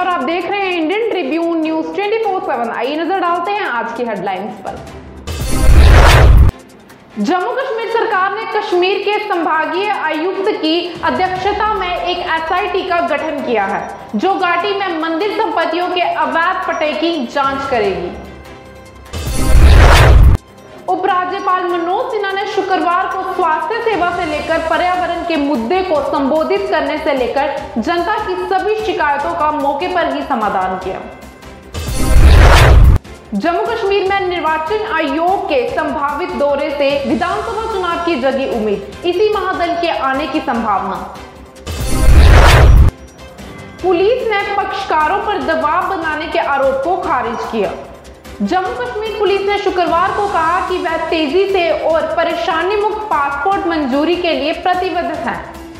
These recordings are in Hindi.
और आप देख रहे हैं इंडियन ट्रिब्यून न्यूज 24/7। आइए नजर डालते हैं आज की हेडलाइंस पर। जम्मू कश्मीर सरकार ने कश्मीर के संभागीय आयुक्त की अध्यक्षता में एक एसआईटी का गठन किया है, जो घाटी में मंदिर संपत्तियों के अवैध पट्टे की जांच करेगी। उपराज्यपाल मनोज सिन्हा ने शुक्रवार को स्वास्थ्य सेवा से लेकर पर्यावरण के मुद्दे को संबोधित करने से लेकर जनता की सभी शिकायतों का मौके पर ही समाधान किया। जम्मू कश्मीर में निर्वाचन आयोग के संभावित दौरे से विधानसभा चुनाव की जगी उम्मीद, इसी महादल के आने की संभावना। पुलिस ने पक्षकारों पर दबाव बनाने के आरोप को खारिज किया। जम्मू कश्मीर पुलिस ने शुक्रवार को कहा कि वह तेजी से और परेशानी मुक्त पासपोर्ट मंजूरी के लिए प्रतिबद्ध है।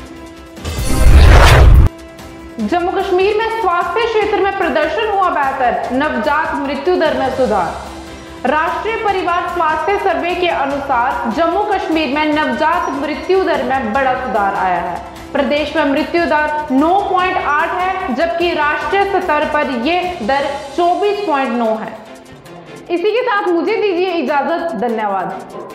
जम्मू कश्मीर में स्वास्थ्य क्षेत्र में प्रदर्शन हुआ बेहतर, नवजात मृत्यु दर में सुधार। राष्ट्रीय परिवार स्वास्थ्य सर्वे के अनुसार जम्मू कश्मीर में नवजात मृत्यु दर में बड़ा सुधार आया है। प्रदेश में मृत्यु दर 9.8 है, जबकि राष्ट्रीय स्तर पर यह दर 24.9 है। इसी के साथ मुझे दीजिए इजाजत। धन्यवाद।